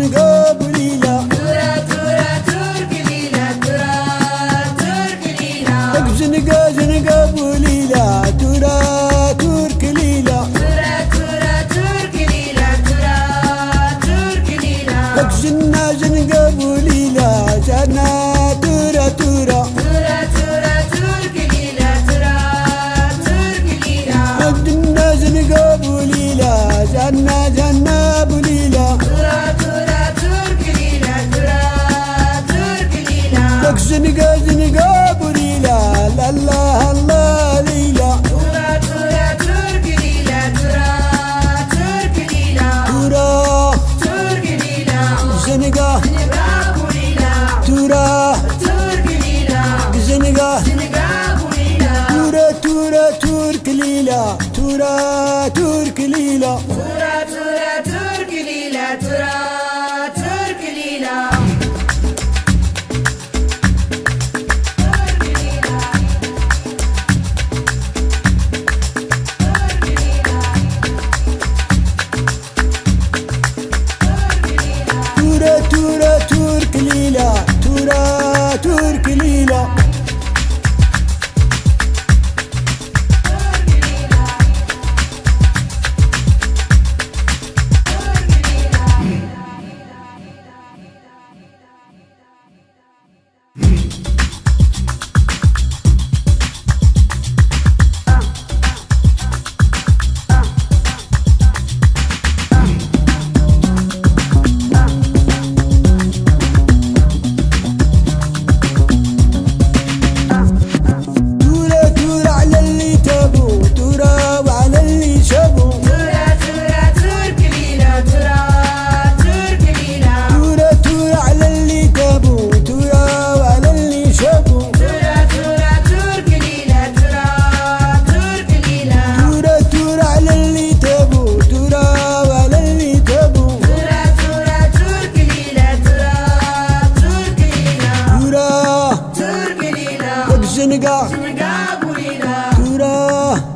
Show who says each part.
Speaker 1: زنقة بليلة
Speaker 2: تورا تورا ترك ليلة تورا ترك ليلة
Speaker 1: لك زنقة بليلة تورا ترك ليلة
Speaker 2: تورا تورا ترك ليلة تورا ترك ليلة
Speaker 1: لك زنقة بليلة جنة تورا تورا
Speaker 2: تورا تورا ترك ليلة تورا ترك ليلة
Speaker 1: لك زنقة بليلة جنة بليلة
Speaker 2: تورا تورا ترك ليلة تورا ترك ليلة
Speaker 1: لك زنقة بليلة الله الله ليلة
Speaker 2: تورا تورا ترك ليلة تورا ترك ليلة
Speaker 1: تورا
Speaker 2: ترك ليلة
Speaker 1: زنقة
Speaker 2: زنقة بوليلة
Speaker 1: تورا
Speaker 2: ترك ليلة
Speaker 1: زنقة
Speaker 2: زنقة بوليلة
Speaker 1: تورا تورا ترك ليلة تورا ترك ليلة
Speaker 2: تورا تورا ترك ليلة تورا ترك ليلة
Speaker 1: تورا تورا ترك ليلة تورا ترك ليلة تورا تورا على اللي تابوا تورا وعلى اللي شابوا
Speaker 2: تورا تورا ترك ليلة تورا ترك ليلة
Speaker 1: تورا تورا على اللي تابوا تورا وعلى اللي شابوا
Speaker 2: تورا تورا ترك ليلة تورا ترك ليلة
Speaker 1: تورا تورا على اللي تابوا تورا وعلى اللي تابوا
Speaker 2: تورا تورا ترك ليلة تورا ترك ليلة
Speaker 1: تورا
Speaker 2: ترك ليلة
Speaker 1: لك زنقة
Speaker 2: زنقة بوليلة
Speaker 1: تورا